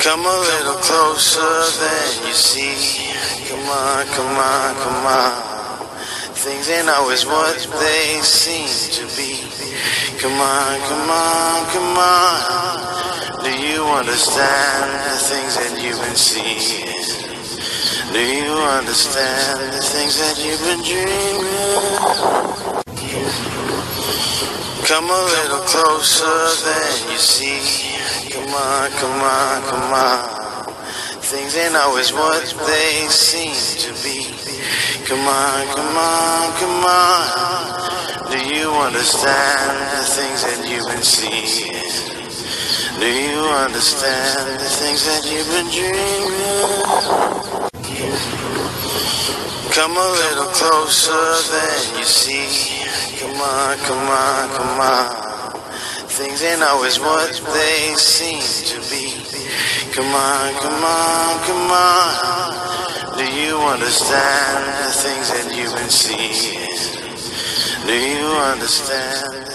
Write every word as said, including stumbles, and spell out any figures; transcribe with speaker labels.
Speaker 1: Come a little closer than you see. Come on, come on, come on. Things ain't always what they seem to be. Come on, come on, come on. Do you understand the things that you've been seeing? Do you understand the things that you've been dreaming? Come a little closer than you see. Come on, come on, come on. Things ain't always what they seem to be. Come on, come on, come on. Do you understand the things that you've been seeing? Do you understand the things that you've been dreaming? Come a little closer than you see. Come on, come on, come on. Things ain't always what they seem to be. Come on, come on, come on. Do you understand the things that you've been seeing? Do you understand?